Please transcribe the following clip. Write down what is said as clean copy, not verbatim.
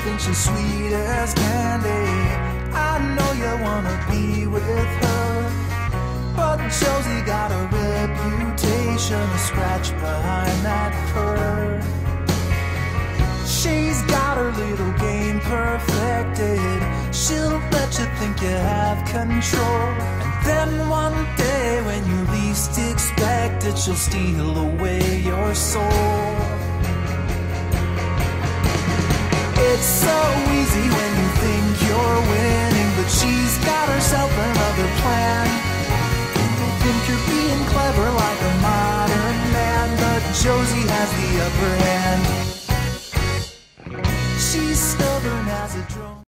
think she's sweet as candy. I know you wanna be with her, but Josie got a reputation to scratch behind that fur. She's got her little game perfected. She'll let you think you have control, and then one day when you least expect it, she'll steal away your soul. It's so easy when you think you're winning, but she's got herself another plan. You think you're being clever like a modern man, but Josie has the upper hand. She's stubborn as a drum.